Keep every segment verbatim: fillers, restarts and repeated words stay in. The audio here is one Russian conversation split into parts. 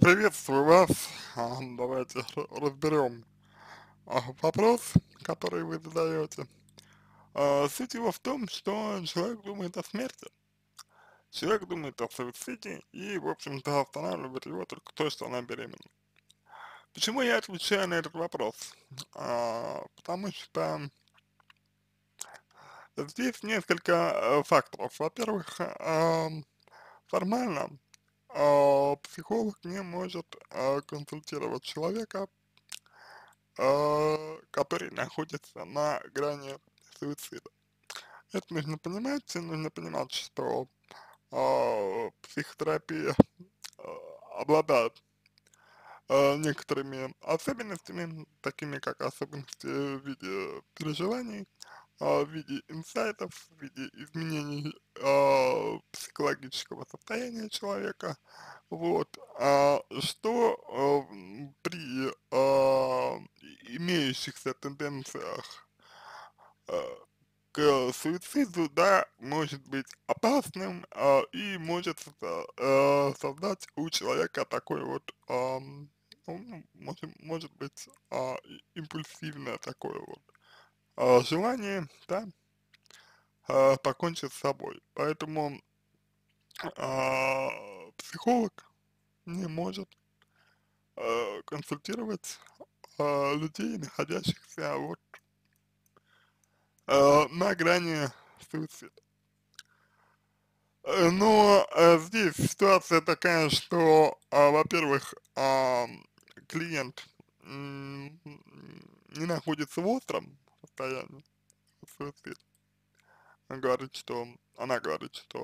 Приветствую вас. А, Давайте р- разберем а, вопрос, который вы задаете. А, Суть его в том, что человек думает о смерти. Человек думает о суициде и, в общем-то, останавливает его только то, что она беременна. Почему я отвечаю на этот вопрос? А, Потому что здесь несколько э, факторов. Во-первых, а, формально а, психолог не может а, консультировать человека, а, который находится на грани суицида. Это нужно понимать, нужно понимать, что а, психотерапия а, обладает а, некоторыми особенностями, такими как особенности в виде переживаний, а, в виде инсайтов, в виде изменений а, психологического состояния человека, вот, а, что а, м, при а, и- имеющихся тенденциях а, к суициду, да, может быть опасным а, и может созда- а, создать у человека такой вот, ам, ну, ну, может, может быть, а, и- импульсивное такое вот а, желание, да, а, покончить с собой. Поэтому а, психолог не может а, консультировать а, людей, находящихся вот а, на грани суицида. Э, Но э, здесь ситуация такая, что, а, во-первых, ам, клиент м, не находится в остром состоянии суицида. Он говорит, что она говорит, что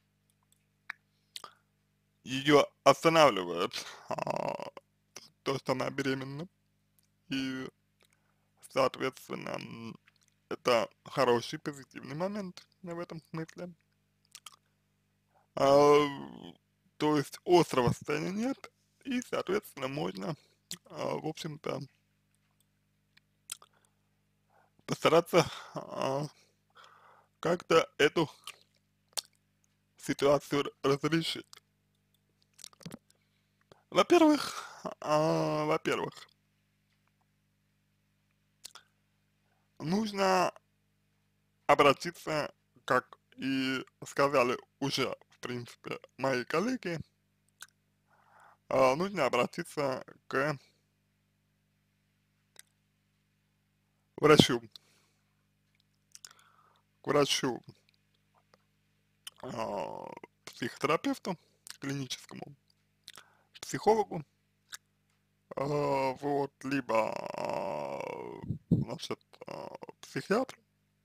ее останавливает а, то, что она беременна, и, соответственно, м, это хороший позитивный момент в этом смысле. А, То есть острого состояния нет, и, соответственно, можно, а, в общем-то, постараться а, как-то эту ситуацию р- разрешить. Во-первых, а, во-первых, нужно обратиться, как и сказали уже, в принципе, мои коллеги, а, нужно обратиться к врачу, к врачу, а, психотерапевту, клиническому психологу, а, вот, либо, а, значит, а, психиатру,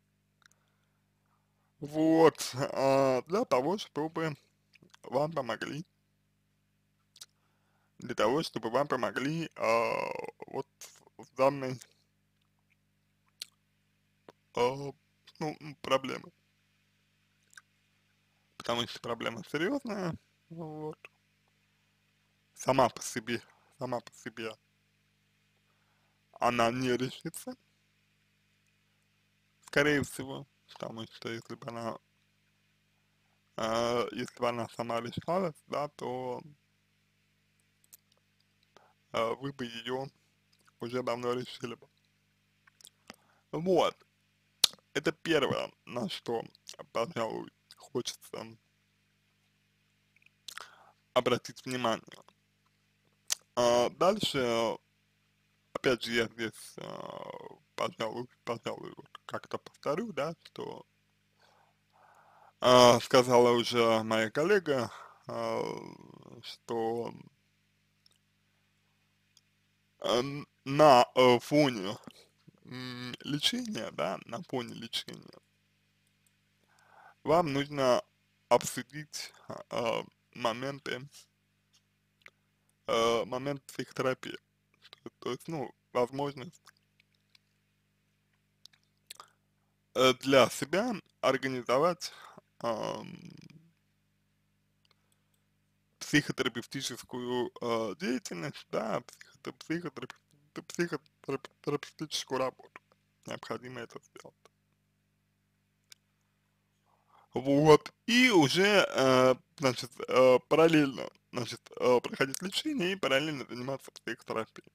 вот, а, для того, чтобы вам помогли, для того, чтобы вам помогли а, вот в данной а, ну, м, проблемы. Потому что проблема серьезная, вот, сама по себе, сама по себе она не решится, скорее всего, потому что если бы она, а, если бы она сама решалась, да, то а, вы бы ее уже давно решили бы. Вот, это первое, на что, пожалуй, хочется обратить внимание. А дальше, опять же, я здесь, а, пожалуй, пожалуй, вот как-то повторю, да, что а, сказала уже моя коллега, а, что а, н- на э, фоне м, лечения, да, на фоне лечения вам нужно обсудить а, моменты, а, момент психотерапии, то есть, ну, возможность э, для себя организовать ам, психотерапевтическую э, деятельность, да, психотер- психотерап- психотерапевтическую работу. Необходимо это сделать. Вот. И уже, э, значит, э, параллельно значит, э, проходить лечение и параллельно заниматься психотерапией.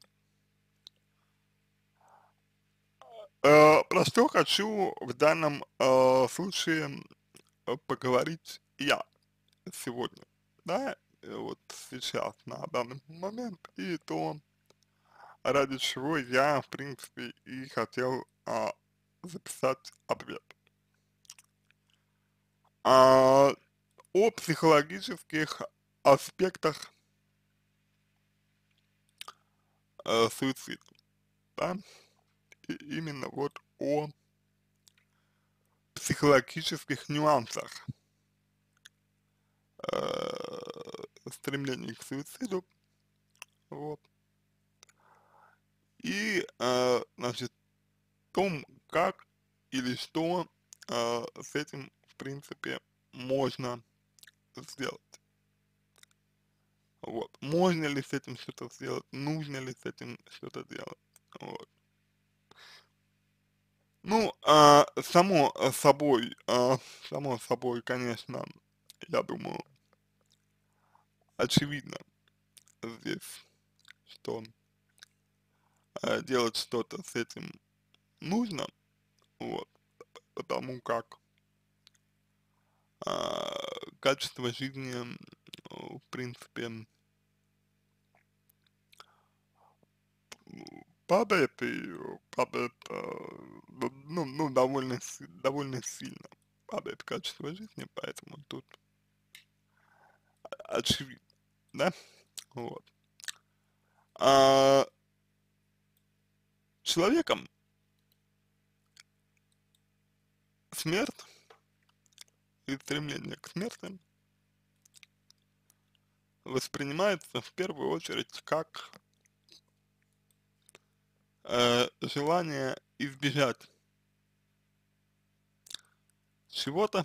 Э, про что хочу в данном, э, случае, э, поговорить я сегодня, да, э, вот сейчас, на данный момент, и то, ради чего я, в принципе, и хотел, а, записать ответ. А, о психологических аспектах э, суицида, да, и именно вот о психологических нюансах э, стремления к суициду, вот, и, э, значит, том, как или что э, с этим, в принципе, можно сделать. Вот. Можно ли с этим что-то сделать, нужно ли с этим что-то делать. Вот. Ну, а, само э, собой, а, само собой, конечно, я думаю, очевидно здесь, что э, делать что-то с этим нужно, вот, потому как а, качество жизни, м, в принципе, падает и падает, э, ну, ну, ну, довольно, си- довольно сильно падает качество жизни, поэтому тут очевидно, да, вот. А человеком смерть и стремление к смерти воспринимается в первую очередь как э, желание избежать чего-то,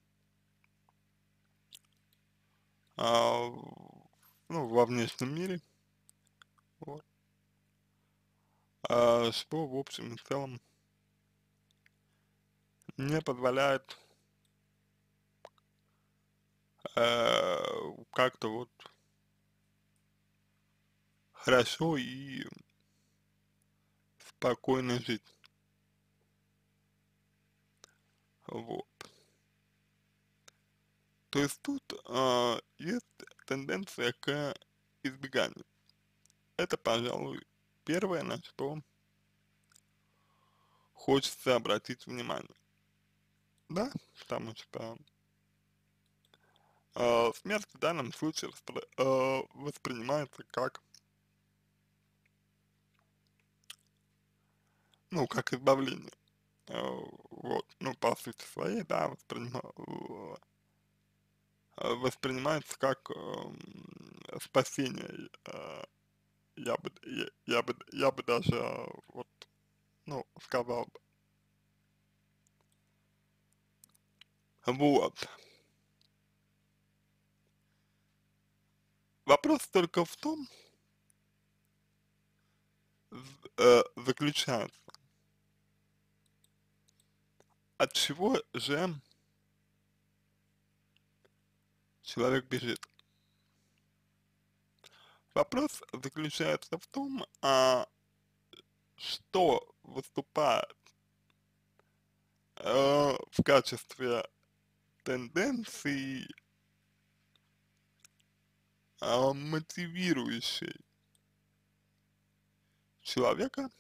а, в- ну, во внешнем мире, вот, а, что в общем и целом не позволяет э, как-то вот хорошо и спокойно жить, вот. То есть тут а, есть тенденция к избеганию. Это, пожалуй, первое, на что хочется обратить внимание, да, потому что э, смерть в данном случае воспри- э, воспринимается как, ну, как избавление, э, вот, ну, по сути своей, да, воспринима, э, воспринимается как эм, спасение, э, я бы, я, я бы, я бы даже, э, вот, ну, сказал бы, вот. Вопрос только в том, з- э, заключается, от чего же человек бежит. Вопрос заключается в том, а, что выступает э, в качестве тенденции, а, мотивирующей человека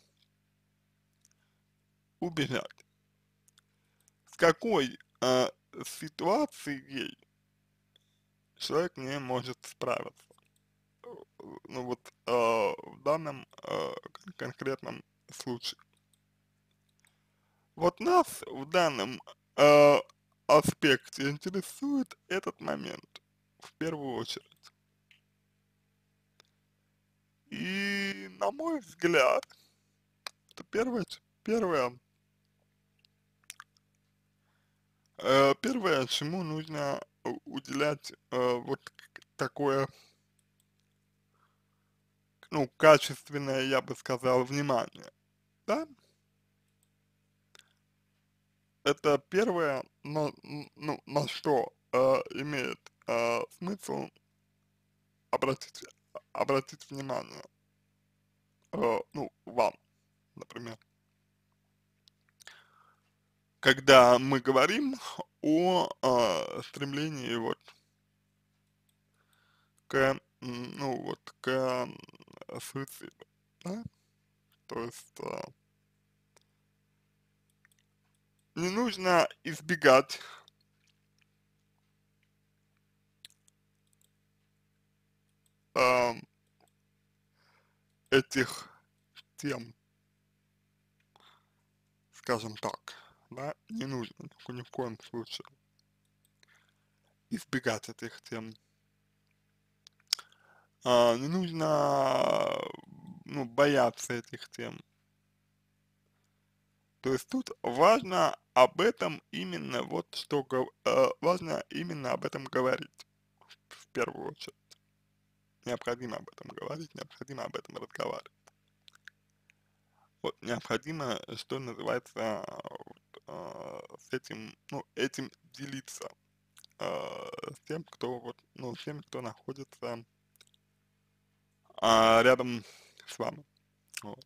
убежать. С какой а, ситуацией человек не может справиться. Э, Ну вот э, в данном э, кон- конкретном случае. Вот нас в данном э, аспекте интересует этот момент в первую очередь. И на мой взгляд, это первое, ч- первое, э, первое, чему нужно у- уделять э, вот к- такое, ну, качественное, я бы сказал, внимание, да, это первое, на, н- ну, на что э, имеет э, смысл обратить, обратить внимание, э, ну, вам, например, когда мы говорим о э, стремлении вот к, м, ну, вот к м, суициду, да, то есть э, не нужно избегать э, этих тем, скажем так, да, не нужно ни, ни в коем случае избегать этих тем. А, не нужно, ну, бояться этих тем. То есть тут важно об этом именно вот что, гов- э, важно именно об этом говорить в первую очередь. Необходимо об этом говорить, необходимо об этом разговаривать. Вот необходимо, что называется, вот, э, с этим, ну, этим делиться э, с тем, кто вот, ну, с тем, кто находится а, рядом с вами. Вот.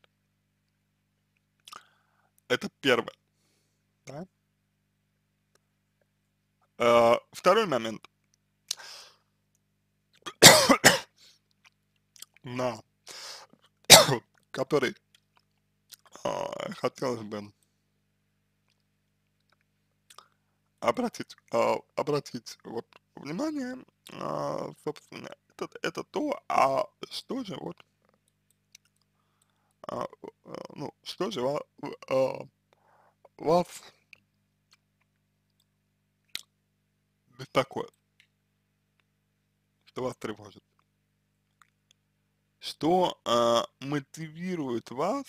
Это первое, да. Э, второй момент, на который а, хотелось бы обратить, а, обратить вот внимание, а, собственно, это, это то, а что же вот, а, э, ну, что же ва- в- а, вас беспокоит, что вас тревожит, что а, мотивирует вас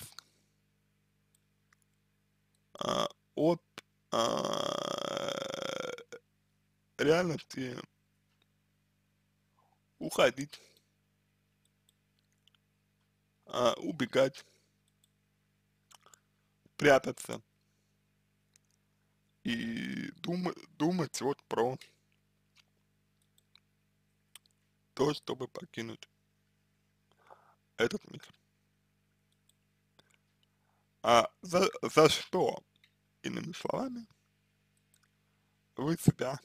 а, от а, реальности уходить, а, убегать, прятаться и думать, думать вот про то, чтобы покинуть этот мир. А за, за что, иными словами, вы себя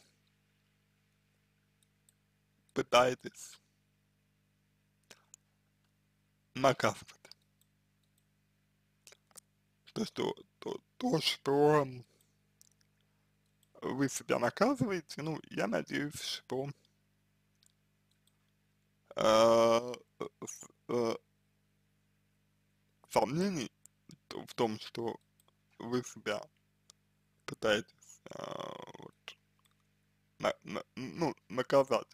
пытаетесь наказывать? То, что, то, то, что вы себя наказываете, ну, я надеюсь, что э, с- э, сомнений т- в том, что вы себя пытаетесь а, вот, на, на- ну, наказать,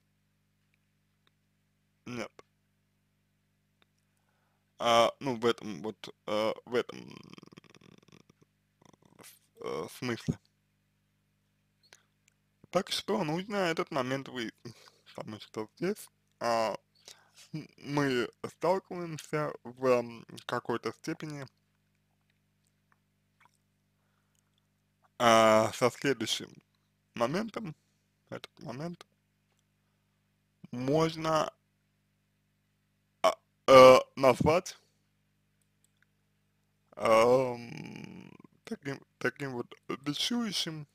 нет. А, ну, в этом вот, э, в этом э, смысле. Так что нужно этот момент выяснить, потому что здесь а, м- мы сталкиваемся в м, какой-то степени а, со следующим моментом. Этот момент можно а, э, назвать ам, таким, таким вот бичующим,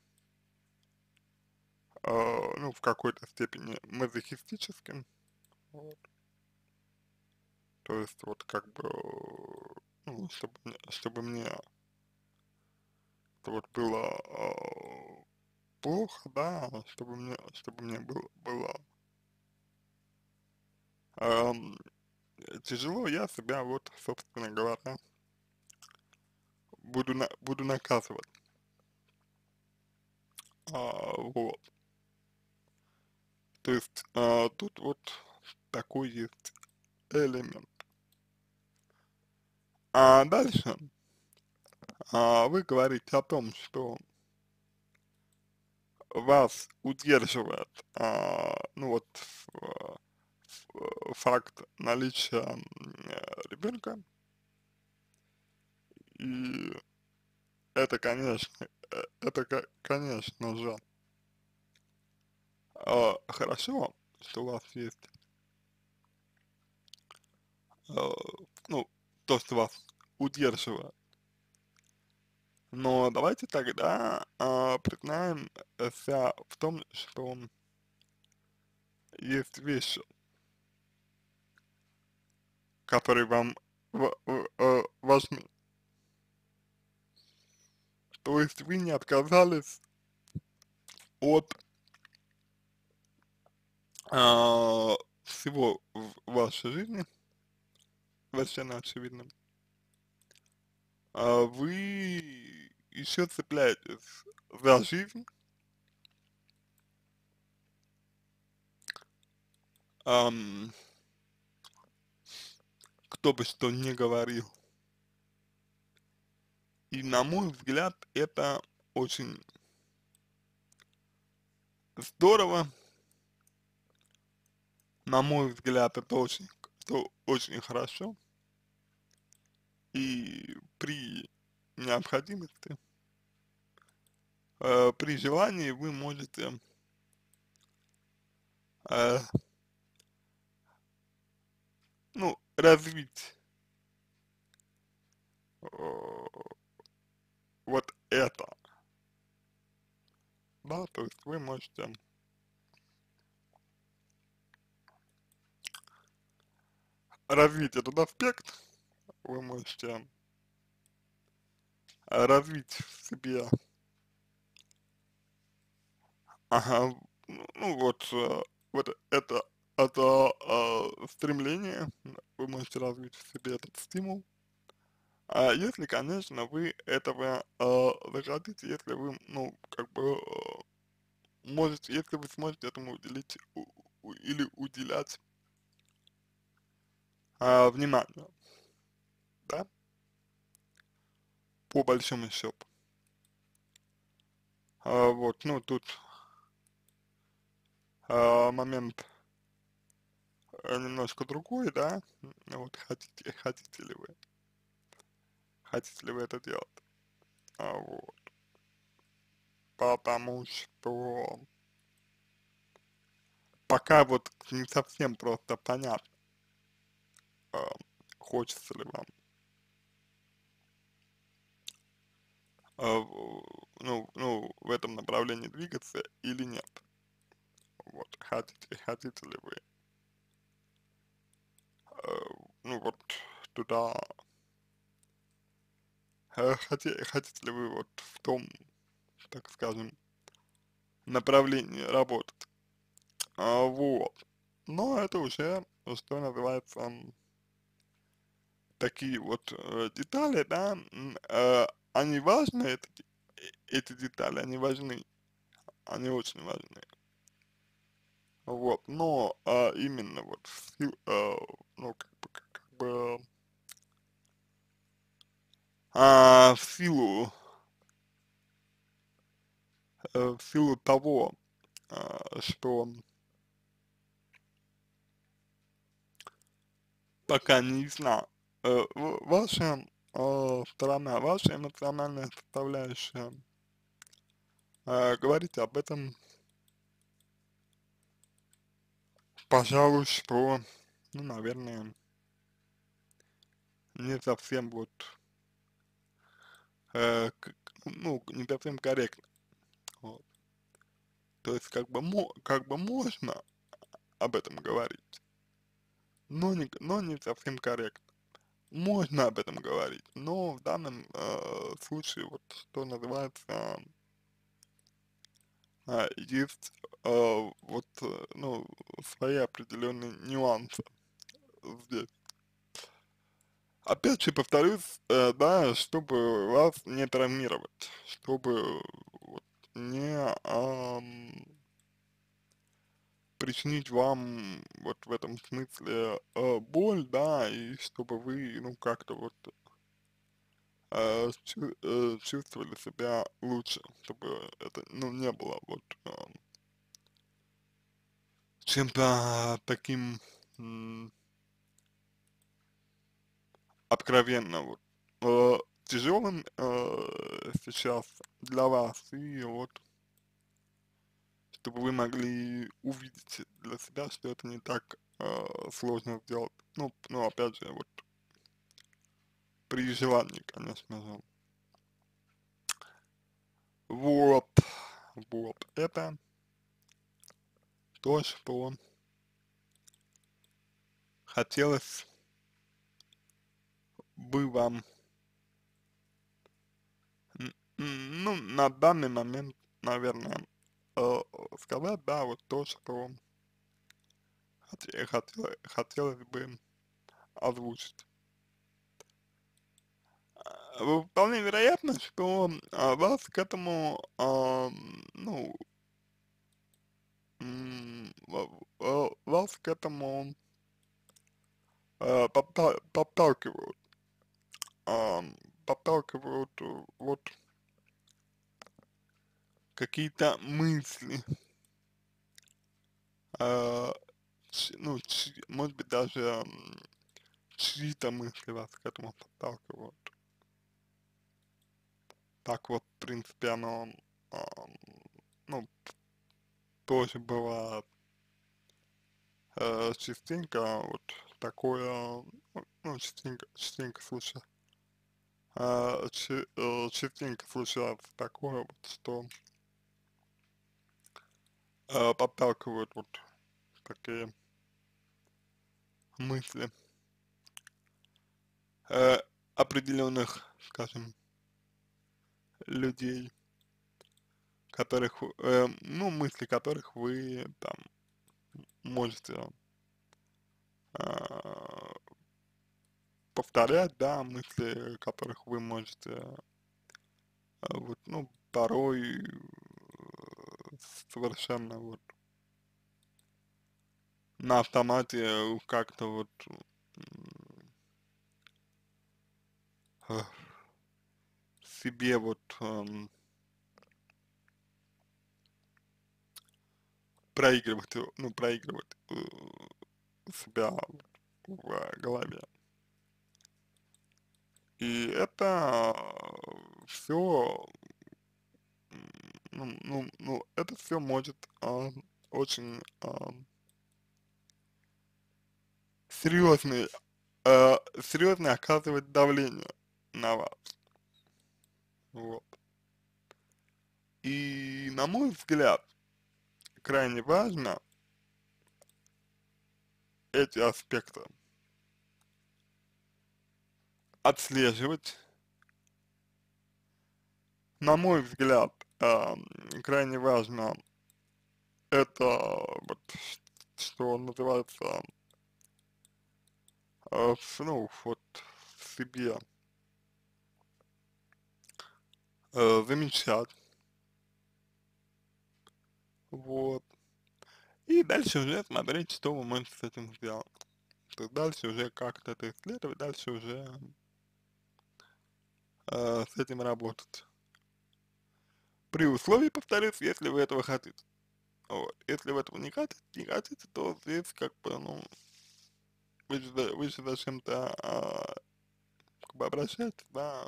а, ну, в какой-то степени мазохистическим. Вот. То есть вот как бы, э, ну, чтобы, мне- чтобы мне вот было а, плохо, да, чтобы мне, чтобы мне было, было ам, тяжело, я себя вот, собственно говоря, буду, на, буду наказывать. А, вот. То есть а, тут вот такой есть элемент. А дальше а, вы говорите о том, что вас удерживает, а, ну вот, э, э, факт наличия м, э, ребенка, и это, конечно, э, это, ко- конечно же, а, хорошо, что у вас есть э, ну, то, что вас удерживает. Но давайте тогда а, признаемся в том, что есть вещи, которые вам в- в- э, важны. То есть вы не отказались от а, всего в вашей жизни, совершенно очевидно. А вы еще цепляетесь за жизнь, ам, кто бы что ни говорил. И на мой взгляд, это очень здорово, на мой взгляд, это очень, это очень хорошо. И при необходимости, э, при желании вы можете э, ну, развить э, вот это, да, то есть вы можете развить этот аспект, вы можете э, развить в себе, ага, ну ну вот, э, вот это, это э, стремление, вы можете развить в себе этот стимул, а если, конечно, вы этого э, захотите, если вы, ну, как бы э, можете, если вы сможете этому уделить у- у- или уделять а, внимание, да, по большому счету. А, вот, ну, тут а, момент э, немножко другой, да, м, вот, хотите, хотите ли вы, хотите ли вы это делать, а, вот, потому что пока вот не совсем просто понятно, а, хочется ли вам, а, в- ну, ну, в этом направлении двигаться или нет, вот, хотите, хотите ли вы э, ну вот туда, э, хоте- хотите ли вы вот в том, так скажем, направлении работать, а, вот, но это уже, что называется, м, такие вот э, детали, да, м, э, они важны, это, де- э, эти детали, они важны, они очень важны, вот, но а, именно вот в сил- э, ну, как бы, как как бы, а, в силу, э, в силу того, а, что пока не ясна э, в- ваша э, сторона, ваша эмоциональная составляющая, э, говорите об этом, пожалуй, что, ну, наверное, не совсем вот, э, к- ну, не совсем корректно. Вот. То есть, как бы, мо, как бы можно об этом говорить, но не, но не совсем корректно. Можно об этом говорить, но в данном э, случае, вот, что называется, а, есть а, вот, э, ну, свои определенные нюансы здесь. Опять же повторюсь, э, да, чтобы вас не травмировать, чтобы вот не ам, причинить вам вот в этом смысле э, боль, да, и чтобы вы, ну, как-то вот э, чу- э, чувствовали себя лучше, чтобы это, ну, не было вот ам, чем-то таким м, откровенно вот э, тяжелым э, сейчас для вас, и вот чтобы вы могли увидеть для себя, что это не так э, сложно сделать. Ну, ну, опять же, вот при желании, конечно же. Вот, вот, это то, что хотелось бы вам, н- н- ну, на данный момент, наверное, э, сказать, да, вот то, что хоте- хотелось, хотелось бы озвучить. А, Вполне вероятно, что а, вас к этому, ам, ну, м, ва- ва- вас к этому э, подта- подталкивают, ам, подталкивают э, вот какие-то мысли, э, ч- ну, чьи- может быть, даже м, чьи-то мысли вас к этому подталкивают. Так вот, в принципе, оно, ам, ну, тоже бывает э, частенько вот такое, ну, ну, частенько, частенько случается, а, чи- э, частенько случается такое вот, что э, подталкивают вот такие мысли э, определенных, скажем, людей, которых, э, ну, мысли которых вы там можете а, повторять, да, мысли которых вы можете, а, вот, ну, порой э, совершенно вот на автомате э, как-то вот м, э, себе вот эм, проигрывать, его- ну, проигрывать э, себя в голове. И это все, ну, ну, ну, это все может а, очень а, серьезный, а, серьезно оказывать давление на вас. Вот. И на мой взгляд, крайне важно эти аспекты отслеживать. На мой взгляд, а, крайне важно это вот, что называется, а, в- ну, вот в себе э, замечать, вот, и дальше уже смотреть, что вы можете с этим сделать. То есть дальше уже как-то это исследовать, дальше уже э, с этим работать. При условии, повторюсь, если вы этого хотите. Вот. Если вы этого не хотите, не хотите, то здесь как бы, ну, вы же, за- вы же зачем-то а, как бы обращаетесь, да,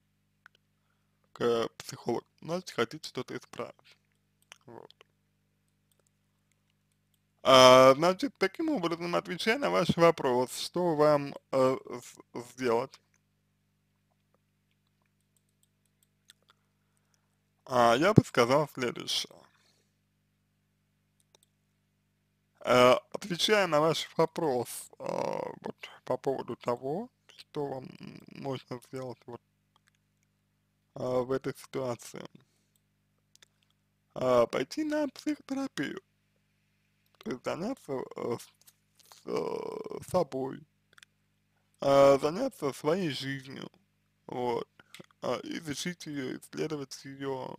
к психологу. Значит, хотите что-то исправить. Вот. А, значит, таким образом, отвечая на ваш вопрос, что вам э, с- сделать, а, я бы сказал следующее. Э, отвечая на ваш вопрос э, вот, по поводу того, что вам м, можно сделать вот э, в этой ситуации, э, пойти на психотерапию, то есть заняться э, с, э, собой, э, заняться своей жизнью, вот, э, изучить ее, исследовать ее,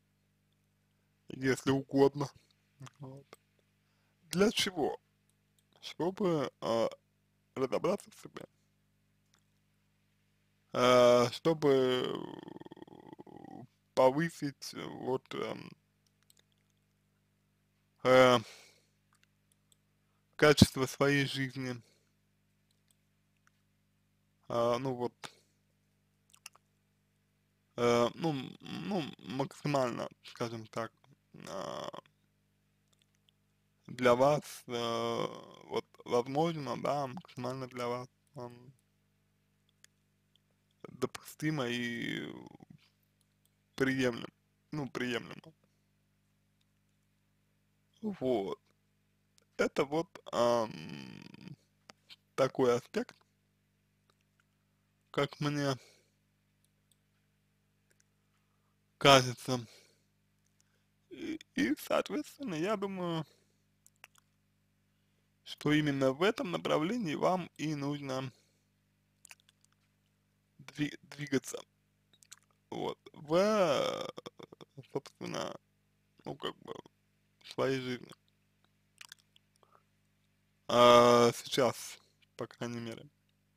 если угодно. Вот. Для чего? Чтобы э, разобраться в себе, э, чтобы повысить э, вот эм, э, качество своей жизни, э, ну вот, э, ну, м, ну, максимально, скажем так, э, для вас, э, вот, возможно, да, максимально для вас ам, допустимо и приемлемо, ну, приемлемо. Вот. Это вот ам, такой аспект, как мне кажется. И, и, соответственно, я думаю, что именно в этом направлении вам и нужно дви- двигаться. Вот. В, э, собственно, ну, как бы, в своей жизни. А сейчас, по крайней мере,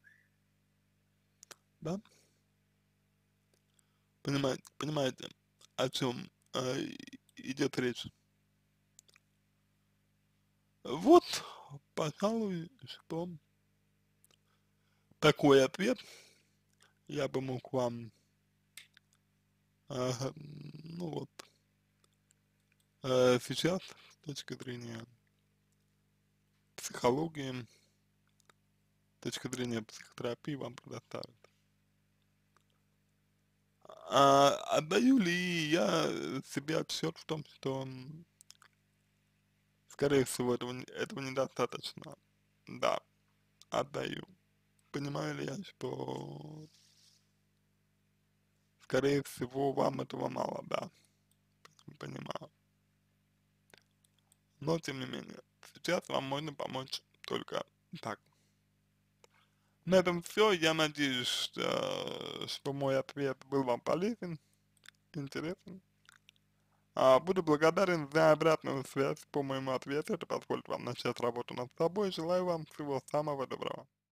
да? Понимаете, понимаете, о чем э, и- идет речь? Вот, пожалуй, что такой ответ я бы мог вам, э, ну вот, э, сейчас, с точки зрения психологии, с точки зрения психотерапии вам предоставить. А отдаю ли я себе отчет в том, что, м, скорее всего, этого, не- этого недостаточно? Да, отдаю. Понимаю ли я, что, скорее всего, вам этого мало, да, понимаю. Но, тем не менее, сейчас вам можно помочь только так. На этом все. Я надеюсь, что, что мой ответ был вам полезен, интересен. А, буду благодарен за обратную связь по моему ответу. Это позволит вам начать работу над собой. Желаю вам всего самого доброго.